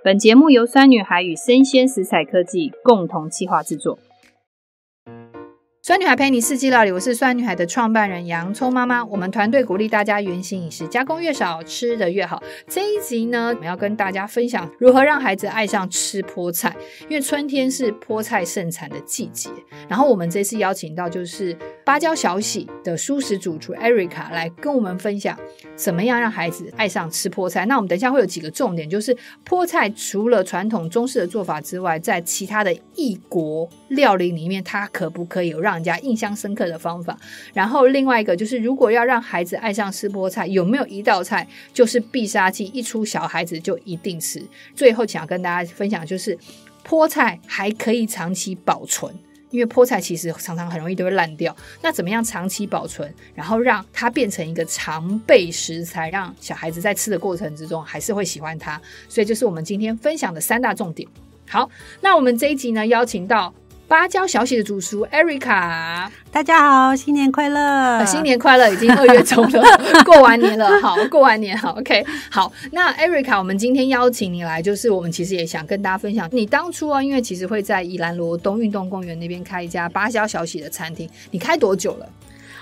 本节目由酸女孩与生鲜食材科技共同企划制作。酸女孩陪你四季料理，我是酸女孩的创办人洋葱妈妈。我们团队鼓励大家原型饮食，加工越少，吃得越好。这一集呢，我们要跟大家分享如何让孩子爱上吃菠菜，因为春天是菠菜盛产的季节。然后我们这次邀请到就是芭蕉小喜的蔬食主厨 Erica 来跟我们分享怎么样让孩子爱上吃菠菜。那我们等一下会有几个重点，就是菠菜除了传统中式的做法之外，在其他的异国料理里面，它可不可以有让人家印象深刻的方法。然后另外一个就是如果要让孩子爱上吃菠菜，有没有一道菜就是必杀技，一出小孩子就一定吃。最后想要跟大家分享就是菠菜还可以长期保存，因为菠菜其实常常很容易都会烂掉，那怎么样长期保存，然后让它变成一个常备食材，让小孩子在吃的过程之中还是会喜欢它。所以就是我们今天分享的3大重点。好，那我们这一集呢，邀请到芭蕉小喜的主厨 Erica。 大家好，新年快乐！ 新年快乐，已经2月中了过完年了。好，过完年好 OK。 好，那 Erica 我们今天邀请你来，就是我们其实也想跟大家分享你当初啊，因为其实会在宜兰罗东运动公园那边开一家芭蕉小喜的餐厅，你开多久了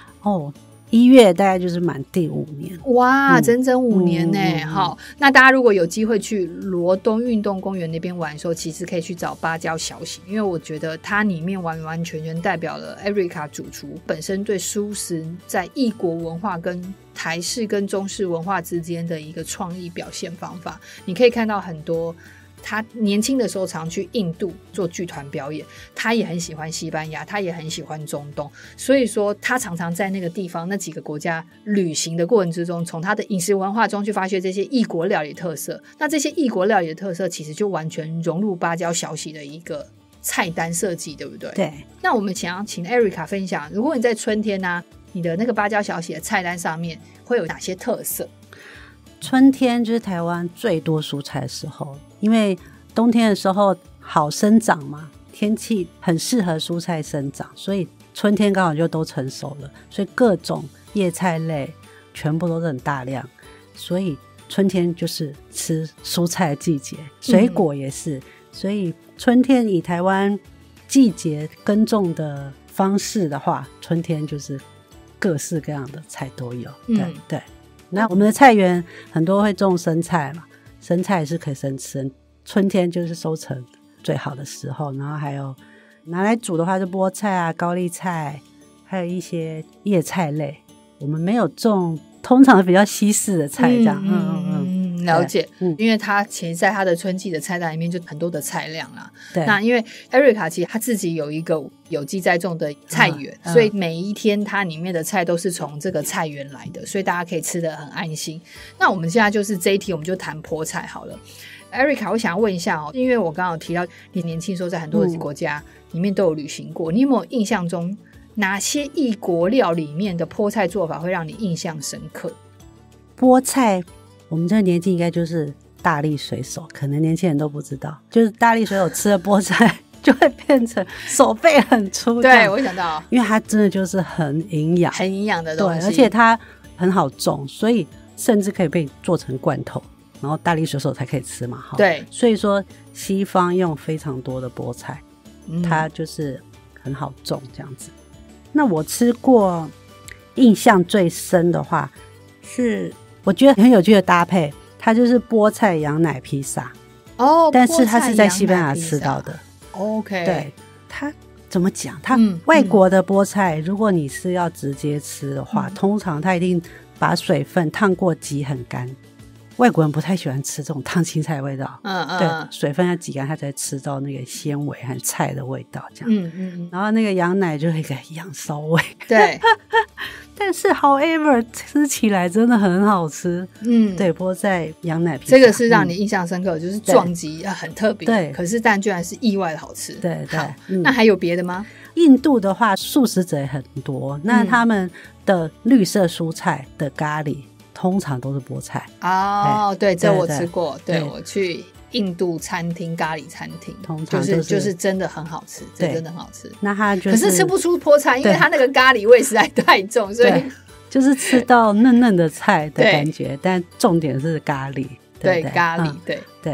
？1月大概就是满第5年。 哇，整整5年耶。好，那大家如果有机会去罗东运动公园那边玩的时候，其实可以去找芭蕉小喜，因为我觉得它里面完完全全代表了 Erica 主厨本身对蔬食在异国文化跟台式跟中式文化之间的一个创意表现方法。你可以看到很多他年轻的时候常去印度做剧团表演，他也很喜欢西班牙，他也很喜欢中东，所以说他常常在那个地方那几个国家旅行的过程之中，从他的饮食文化中去发掘这些异国料理特色。那这些异国料理的特色其实就完全融入芭蕉小喜的一个菜单设计，对不对？ 对。 那我们想要请 Erica 分享，如果你在春天啊，你的那个芭蕉小喜的菜单上面会有哪些特色？ 春天就是台湾最多蔬菜的时候，因为冬天的时候好生长嘛，天气很适合蔬菜生长，所以春天刚好就都成熟了，所以各种叶菜类全部都是很大量，所以春天就是吃蔬菜的季节，水果也是。所以春天以台湾季节耕种的方式的话，春天就是各式各样的菜都有。对。那我们的菜园很多会种生菜嘛，生菜也是可以生吃，春天就是收成最好的时候。然后还有拿来煮的话，就菠菜啊、高丽菜，还有一些叶菜类。我们没有种通常比较西式的菜这样。 了解。因为他其实在他的春季的菜单里面就很多的菜量啦。 对。 那因为 Erica 其实他自己有一个有机栽种的菜园，所以每一天它里面的菜都是从这个菜园来的，所以大家可以吃得很安心。那我们现在就是这一题我们就谈菠菜好了。Erica 我想要问一下因为我刚刚有提到你年轻时候在很多的国家里面都有旅行过，你有没有印象中哪些异国料里面的菠菜做法会让你印象深刻？ 菠菜我们这个年纪应该就是大力水手，可能年轻人都不知道，就是大力水手吃了菠菜就会变成手背很粗。 对，我想到， 因为它真的就是很营养， 很营养的东西。 对，而且它很好种，所以甚至可以被做成罐头，然后大力水手才可以吃嘛。 对， 所以说西方用非常多的菠菜，它就是很好种这样子。那我吃过印象最深的话是我觉得很有趣的搭配，它就是菠菜羊奶披萨。但是它是在西班牙吃到的。 OK。 对，它怎么讲，它外国的菠菜如果你是要直接吃的话，通常它一定把水分烫过挤很干，外国人不太喜欢吃这种烫青菜的味道。对，水分要挤干它才吃到那个纤维和菜的味道这样。然后那个羊奶就有一个羊骚味。 对。 但是 however 吃起来真的很好吃。对，菠菜羊奶披萨这个是让你印象深刻，就是撞击很特别。对，可是但居然是意外的好吃。 对。 那还有别的吗？ 印度的话素食者也很多，那他们的绿色蔬菜的咖喱通常都是菠菜。 对，这我吃过。对，我去印度餐厅咖喱餐厅，通常就是真的很好吃，这真的很好吃。 那它就是， 可是吃不出菠菜，因为它那个咖喱味实在太重，所以就是吃到嫩嫩的菜的感觉。但重点是咖喱。 对，咖喱。对。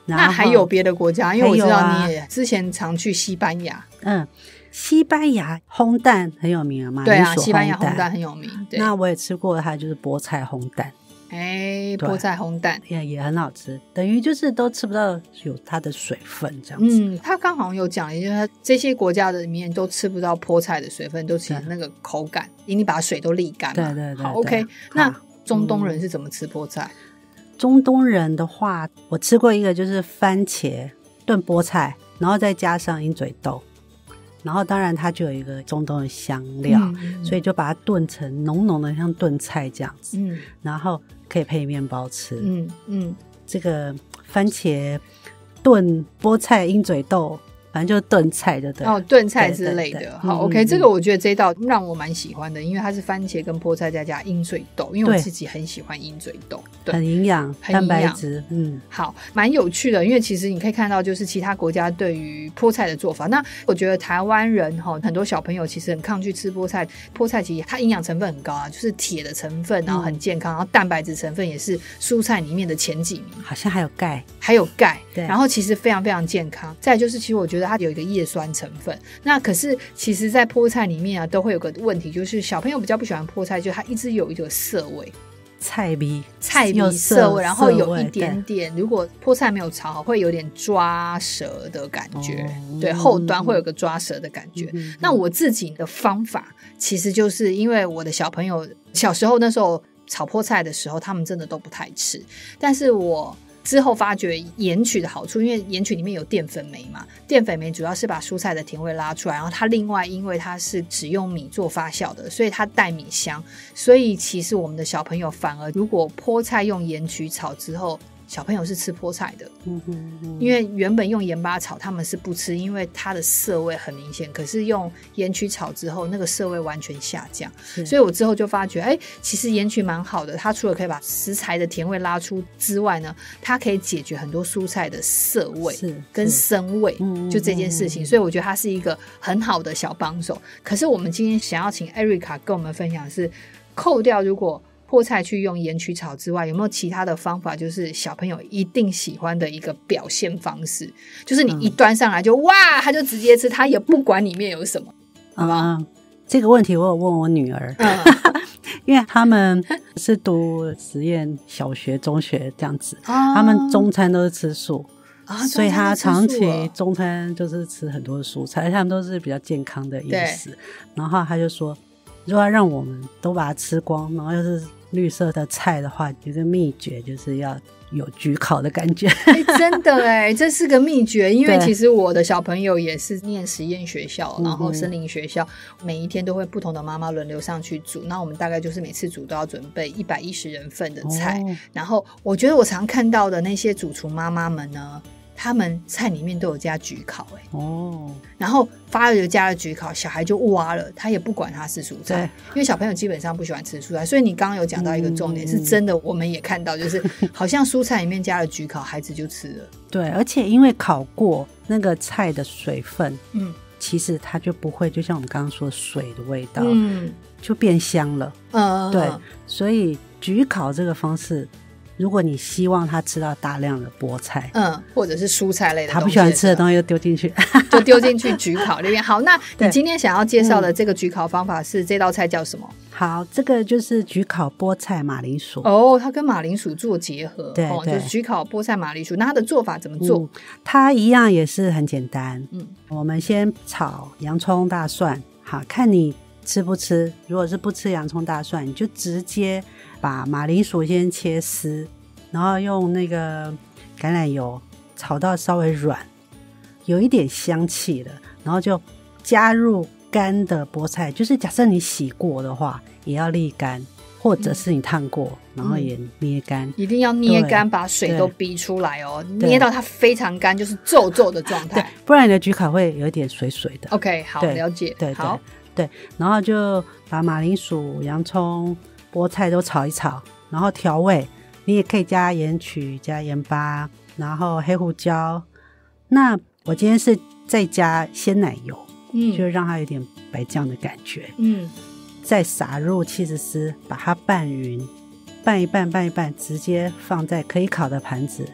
那还有别的国家？因为我知道你也之前常去西班牙。 西班牙烘蛋很有名嘛， 对啊，西班牙烘蛋很有名。对， 那我也吃过，它就是菠菜烘蛋。 菠菜烘蛋也很好吃，等于就是都吃不到有它的水分这样子。 他刚好有讲，就是这些国家的里面都吃不到菠菜的水分，都其实那个口感，你把水都沥干嘛。 对， 好 OK。那中东人是怎么吃菠菜？ 中东人的话，我吃过一个就是番茄炖菠菜，然后再加上鹰嘴豆，然后当然它就有一个中东的香料，所以就把它炖成浓浓的像炖菜这样子，然后可以配面包吃。这个番茄炖菠菜鹰嘴豆，反正就是炖菜的。 炖菜之类的。好 OK， 这个我觉得这一道让我蛮喜欢的，因为它是番茄跟菠菜再加鹰嘴豆，因为我自己很喜欢鹰嘴豆， 很营养，蛋白质。 好，蛮有趣的，因为其实你可以看到就是其他国家对于菠菜的做法。那我觉得台湾人很多小朋友其实很抗拒吃菠菜，菠菜其实它营养成分很高啊，就是铁的成分，然后很健康，然后蛋白质成分也是蔬菜里面的前几名， 好像还有钙， 对，然后其实非常非常健康。再来就是其实我觉得它有一个叶酸成分，那可是其实在菠菜里面啊都会有个问题，就是小朋友比较不喜欢菠菜，就是它一直有一个涩味，菜鼻涩味，然后有一点点，如果菠菜没有炒好会有点抓舌的感觉。对，后端会有个抓舌的感觉。那我自己的方法其实就是因为我的小朋友小时候那时候炒菠菜的时候他们真的都不太吃，但是我之后发觉盐曲的好处，因为盐曲里面有淀粉酶嘛，淀粉酶主要是把蔬菜的甜味拉出来，然后它另外因为它是使用米做发酵的，所以它带米香，所以其实我们的小朋友反而如果菠菜用盐曲炒之后，小朋友是吃菠菜的。因为原本用盐巴炒他们是不吃，因为它的涩味很明显，可是用盐曲炒之后那个涩味完全下降，所以我之后就发觉其实盐曲蛮好的，它除了可以把食材的甜味拉出之外呢，它可以解决很多蔬菜的涩味跟生味，就这件事情，所以我觉得它是一个很好的小帮手。可是我们今天想要请 Erica 跟我们分享的是，扣掉如果菠菜去用盐曲炒之外，有没有其他的方法，就是小朋友一定喜欢的一个表现方式，就是你一端上来就哇他就直接吃，他也不管里面有什么，好不好？ 这个问题我有问我女儿，因为他们是读实验小学中学这样子，他们中餐都是吃素，所以他长期中餐就是吃很多蔬菜，他们都是比较健康的饮食。然后他就说如果要让我们都把它吃光，然后又是绿色的菜的话，有个秘诀就是要有焗烤的感觉。 真的这是个秘诀，因为其实我的小朋友也是念实验学校，然后森林学校，每一天都会不同的妈妈轮流上去煮，那我们大概就是每次煮都要准备110人份的菜，然后我觉得我常看到的那些主厨妈妈们呢，他们菜里面都有加焗烤然后发了就加了焗烤，小孩就挖了，他也不管他是蔬菜，因为小朋友基本上不喜欢吃蔬菜，所以你刚刚有讲到一个重点，是真的我们也看到，就是好像蔬菜里面加了焗烤，孩子就吃了。对， 而且因为烤过那个菜的水分，其实它就不会就像我们刚刚说水的味道，就变香了。对，所以焗烤这个方式，如果你希望他吃到大量的菠菜， 或者是蔬菜类的东西， 他不喜欢吃的东西就丢进去， 就丢进去焗烤里面。好，那你今天想要介绍的这个焗烤方法是这道菜叫什么？ 好，这个就是焗烤菠菜马铃薯。 它跟马铃薯做结合， 对， 就是焗烤菠菜马铃薯。那它的做法怎么做？ 它一样也是很简单。我们先炒洋葱大蒜，好，看你吃不吃。如果是不吃洋葱大蒜，你就直接把马铃薯先切丝，然后用那个橄榄油炒到稍微软，有一点香气了，然后就加入干的菠菜，就是假设你洗过的话也要沥干，或者是你烫过然后也捏干， 一定要捏干，把水都逼出来捏到它非常干，就是皱皱的状态， 不然你的焗烤会有一点水水的。 OK， 好，了解。好， 对，然后就把马铃薯、洋葱、菠菜都炒一炒，然后调味，你也可以加盐曲、加盐巴，然后黑胡椒。那我今天是再加鲜奶油，就让它有点白酱的感觉。再撒入起司丝，把它拌匀，拌一拌，直接放在可以烤的盘子，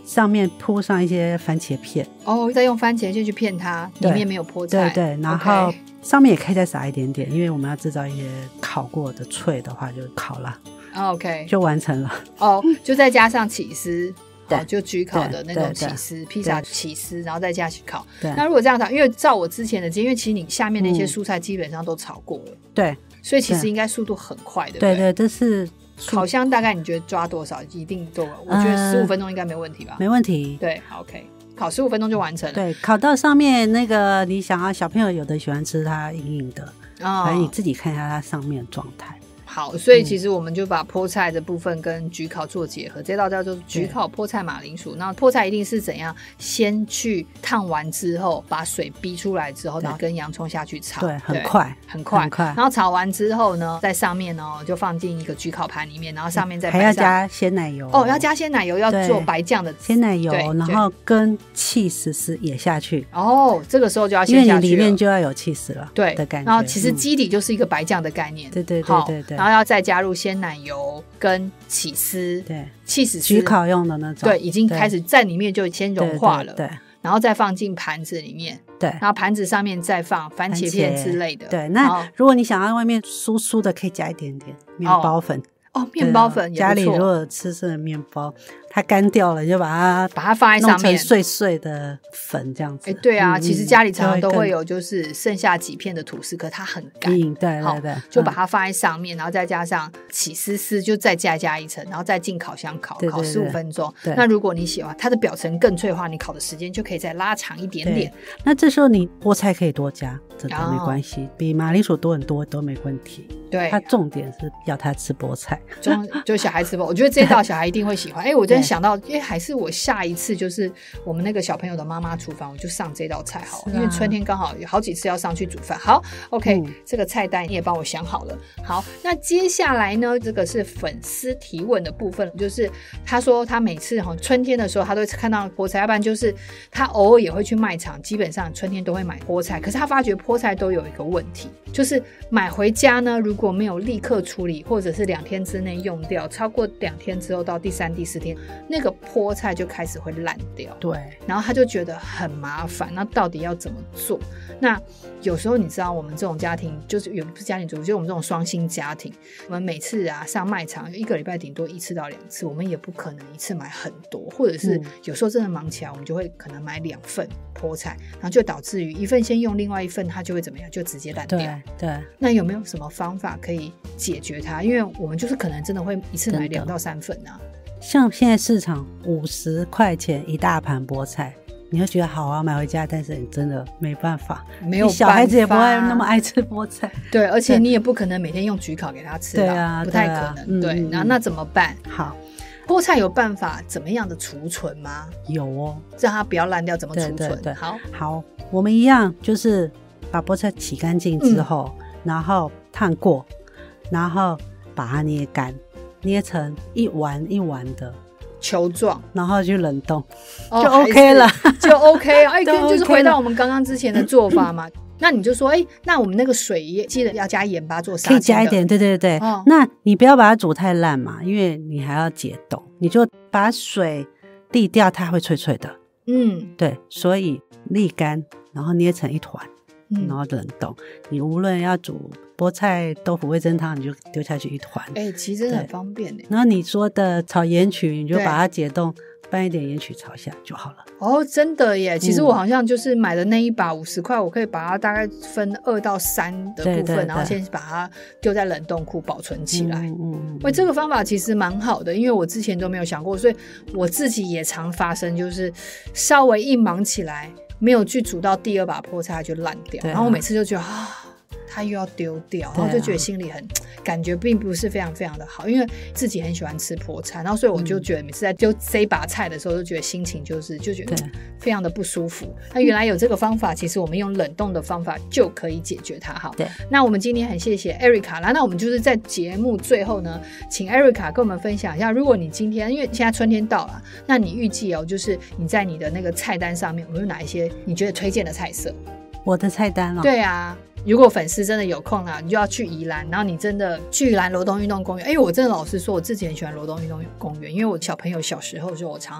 上面铺上一些番茄片， 再用番茄片去骗它，里面没有菠菜， 对，然后上面也可以再撒一点点，因为我们要制造一些烤过的脆的话就烤了 ，OK 就完成了。 就再加上起司， 对， 就焗烤的那种起司，披萨起司，然后再加去烤。 对， 那如果这样炒，因为照我之前的经验，因为其实你下面的一些蔬菜基本上都炒过了， 对， 所以其实应该速度很快的。 对，这是烤箱大概你觉得抓多少？一定多，我觉得15分钟应该没问题吧？ 没问题。 对 ，OK， 烤15分钟就完成了。 对，烤到上面那个你想要小朋友有的喜欢吃它硬硬的，反正你自己看一下它上面的状态。 好，所以其实我们就把菠菜的部分跟焗烤做结合，这道叫做焗烤菠菜马铃薯。那菠菜一定是怎样？先去烫完之后，把水逼出来之后呢，跟洋葱下去炒， 对，很快。 然后炒完之后呢，在上面呢就放进一个焗烤盘里面，然后上面再还要加鲜奶油要加鲜奶油，要做白酱的鲜奶油，然后跟起司也下去。 这个时候就要先下去了， 因为你里面就要有起司了， 对的感觉。 然后其实基底就是一个白酱的概念， 对， 然后要再加入鲜奶油跟起司， 对， 起司焗烤用的那种， 对，已经开始在里面就先融化了， 对， 然后再放进盘子里面， 对， 然后盘子上面再放番茄片之类的， 对。那如果你想要外面酥酥的，可以加一点点面包粉， 面包粉也不错。 家里如果吃剩的面包它干掉了，你就把它放在上面， 弄成碎碎的粉这样子。 对啊，其实家里常常都会有，就是剩下几片的吐司，可它很干， 对， 就把它放在上面，然后再加上起司丝，就再加一层，然后再进烤箱烤15分钟。那如果你喜欢它的表层更脆的话，你烤的时间就可以再拉长一点点。 那这时候你菠菜可以多加，这都没关系，比马铃薯多很多都没问题。 对， 它重点是要它吃菠菜， 就小孩吃菠菜，我觉得这道小孩一定会喜欢。我真的想到，还是我下一次就是我们那个小朋友的妈妈厨房，我就上这道菜好了，因为春天刚好有好几次要上去煮饭。好 ，OK，这个菜单你也帮我想好了。好，那接下来呢，这个是粉丝提问的部分，就是他说他每次春天的时候，他都会看到菠菜，要不然就是他偶尔也会去卖场，基本上春天都会买菠菜。可是他发觉菠菜都有一个问题，就是买回家呢，如果没有立刻处理，或者是2天之内用掉，超过2天之后到第3、第4天，那个菠菜就开始会烂掉。 对， 然后他就觉得很麻烦，那到底要怎么做？那有时候你知道我们这种家庭，就是也不是家庭主妇，就是我们这种双薪家庭，我们每次上卖场1个礼拜顶多1次到2次，我们也不可能一次买很多，或者是有时候真的忙起来，我们就会可能买2份菠菜，然后就导致于一份先用，另外一份它就会怎么样，就直接烂掉。 对， 那有没有什么方法可以解决它？因为我们就是可能真的会一次买2到3份啊。 像现在市场50块钱一大盘菠菜，你会觉得好啊，买回家，但是你真的没办法， 没有办法， 小孩子也不会那么爱吃菠菜。 对，而且你也不可能每天用焗烤给他吃吧，对啊，不太可能。对，那怎么办？ 好， 菠菜有办法怎么样的储存吗？ 有哦， 让它不要烂掉，怎么储存？ 对， 好， 我们一样就是把菠菜洗干净之后，然后烫过，然后把它捏干，捏成一丸一丸的球状， 然后去冷冻，就 OK 了， 就 OK 就是回到我们刚刚之前的做法嘛。那你就说，那我们那个水也记得要加盐巴做杀菌的， 可以加一点，对。那你不要把它煮太烂嘛，因为你还要解冻，你就把水沥掉，它会脆脆的。对，所以沥干，然后捏成一团，然后冷冻。你无论要煮菠菜豆腐味噌汤，你就丢下去一团。 其实真的很方便。 然后你说的炒盐曲，你就把它解冻，拌一点盐曲炒一下就好了。 真的耶！其实我好像就是买的那一把50块，我可以把它大概分2到3的部分，然后先把它丢在冷冻库保存起来。这个方法其实蛮好的，因为我之前都没有想过，所以我自己也常发生，就是稍微一忙起来，没有去煮到第2把菠菜就烂掉，然后我每次就觉得它又要丢掉，然后就觉得心里感觉并不是非常非常的好，因为自己很喜欢吃菠菜，然后所以我就觉得每次在丢这一把菜的时候，就觉得心情就觉得非常的不舒服。那原来有这个方法，其实我们用冷冻的方法就可以解决它。好，那我们今天很谢谢 Erica 啦，那我们就是在节目最后呢，请 Erica 跟我们分享一下，如果你今天因为现在春天到了，那你预计就是你在你的那个菜单上面有没有哪一些你觉得推荐的菜色？ 我的菜单对啊，如果粉丝真的有空你就要去宜兰，然后你真的去宜兰罗东运动公园。我真的老实说，我自己很喜欢罗东运动公园，因为我小朋友小时候的时候，我常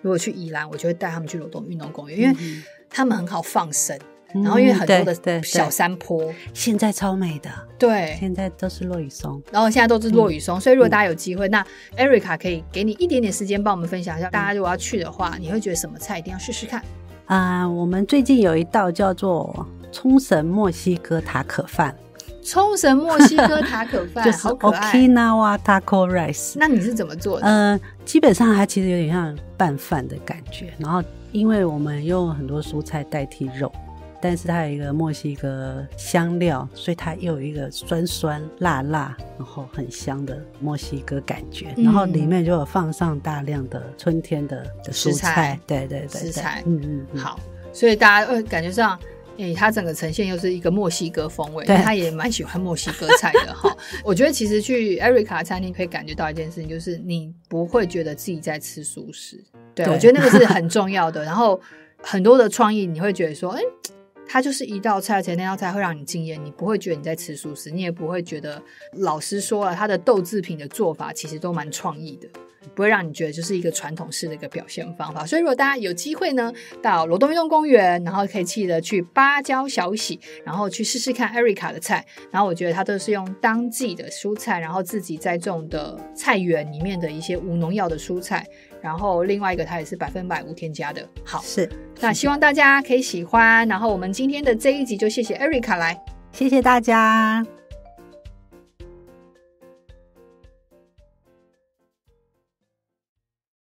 如果去宜兰，我就会带他们去罗东运动公园，因为他们很好放生，然后因为很多的小山坡， 现在超美的， 对， 现在都是落羽松， 然后现在都是落羽松，所以如果大家有机会，那 Erica 可以给你一点点时间帮我们分享一下，大家如果要去的话，你会觉得什么菜一定要试试看我们最近有一道叫做冲绳墨西哥塔可饭， 冲绳墨西哥塔可饭就是 Okinawa Taco Rice。 那你是怎么做的？ 基本上它其实有点像拌饭的感觉，然后因为我们用很多蔬菜代替肉，但是它有一个墨西哥香料，所以它又有一个酸酸辣辣然后很香的墨西哥感觉，然后里面就有放上大量的春天的蔬菜，对对对， 食材，好，所以大家感觉上它整个呈现又是一个墨西哥风味，他也蛮喜欢墨西哥菜的哈。我觉得其实去 Erica 餐厅可以感觉到一件事情，就是你不会觉得自己在吃素食，对，我觉得那个是很重要的。然后很多的创意你会觉得说它就是一道菜，而且那道菜会让你惊艳，你不会觉得你在吃素食，你也不会觉得，老实说了，它的豆制品的做法其实都蛮创意的，不会让你觉得就是一个传统式的一个表现方法。所以如果大家有机会呢，到罗东运动公园，然后可以记得去芭蕉小喜，然后去试试看 Erica 的菜，然后我觉得它都是用当季的蔬菜，然后自己栽种的菜园里面的一些无农药的蔬菜，然后另外一个它也是100%无添加的。好， 是， 那希望大家可以喜欢，然后我们今天的这一集就谢谢 Erica 来， 谢谢大家。